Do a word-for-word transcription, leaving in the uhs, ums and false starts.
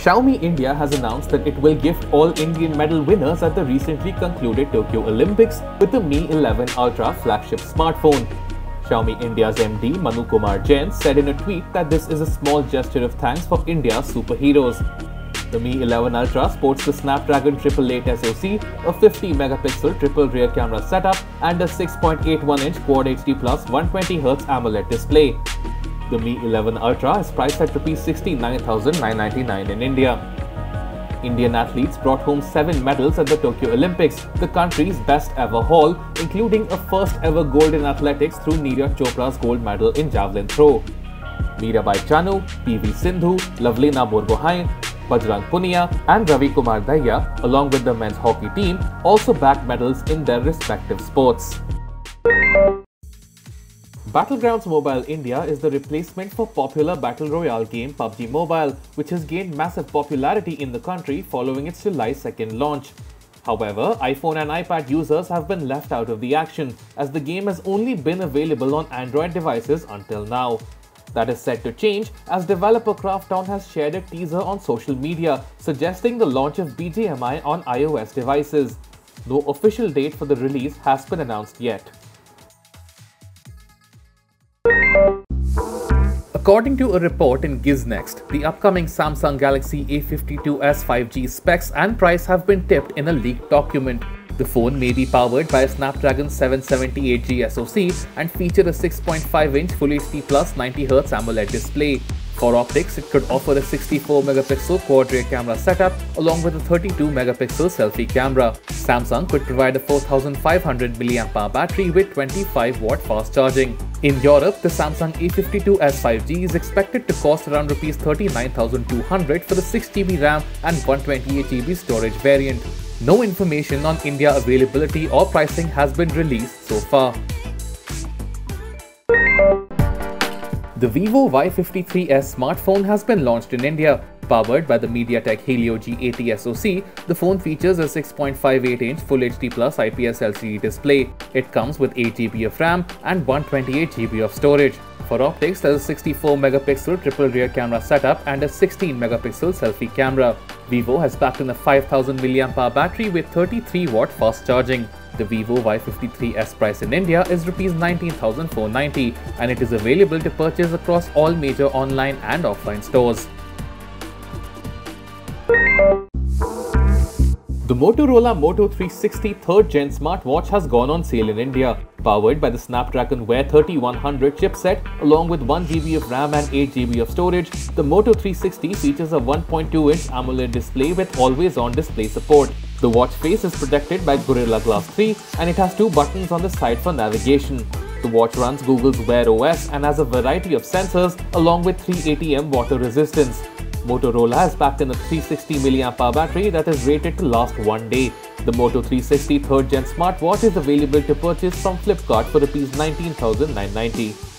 Xiaomi India has announced that it will gift all Indian medal winners at the recently concluded Tokyo Olympics with the Mi eleven Ultra flagship smartphone. Xiaomi India's M D Manu Kumar Jain said in a tweet that this is a small gesture of thanks for India's superheroes. The Mi eleven Ultra sports the Snapdragon eight eight eight SoC, a fifty megapixel triple rear camera setup and a six point eight one inch Quad H D Plus one hundred twenty hertz AMOLED display. The Mi eleven Ultra is priced at rupees sixty-nine thousand nine hundred ninety-nine in India. Indian athletes brought home seven medals at the Tokyo Olympics, the country's best ever haul, including a first ever gold in athletics through Neeraj Chopra's gold medal in javelin throw. Mirabai Chanu, P V Sindhu, Lavlina Borgohain, Bajrang Punia and Ravi Kumar Dahiya, along with the men's hockey team, also bagged medals in their respective sports. Battlegrounds Mobile India is the replacement for popular battle royale game P U B G Mobile, which has gained massive popularity in the country following its July second launch. However, iPhone and iPad users have been left out of the action, as the game has only been available on Android devices until now. That is set to change, as developer Krafton has shared a teaser on social media suggesting the launch of B G M I on iOS devices. No official date for the release has been announced yet. According to a report in Giznext, the upcoming Samsung Galaxy A fifty-two S five G specs and price have been tipped in a leaked document. The phone may be powered by a Snapdragon seven seventy-eight G SoC and feature a six point five inch Full H D Plus ninety hertz AMOLED display. For optics, it could offer a sixty-four megapixel quad rear camera setup along with a thirty-two megapixel selfie camera. Samsung could provide a four thousand five hundred milliamp hour battery with twenty-five watt fast charging. In Europe, the Samsung A fifty-two S five G is expected to cost around rupees thirty-nine thousand two hundred for the six G B RAM and one hundred twenty-eight G B storage variant. No information on India availability or pricing has been released so far. The Vivo Y fifty-three S smartphone has been launched in India. Powered by the MediaTek Helio G eighty SoC, the phone features a six point five eight inch Full H D Plus I P S L C D display. It comes with eight G B of RAM and one hundred twenty-eight G B of storage. For optics, there is a sixty-four megapixel triple rear camera setup and a sixteen megapixel selfie camera. Vivo has packed in a five thousand milliamp hour battery with thirty-three watt fast charging. The Vivo Y fifty-three S price in India is rupees nineteen thousand four hundred ninety and it is available to purchase across all major online and offline stores. The Motorola Moto three sixty third Gen smartwatch has gone on sale in India. Powered by the Snapdragon Wear thirty-one hundred chipset along with one G B of RAM and eight G B of storage, the Moto three sixty features a one point two inch AMOLED display with always-on display support. The watch face is protected by Gorilla Glass three and it has two buttons on the side for navigation. The watch runs Google's Wear O S and has a variety of sensors along with three hundred eighty milliamp water resistance. Motorola has packed in a three hundred sixty milliamp hour battery that is rated to last one day. The Moto three sixty third Gen smartwatch is available to purchase from Flipkart for rupees nineteen thousand nine hundred ninety.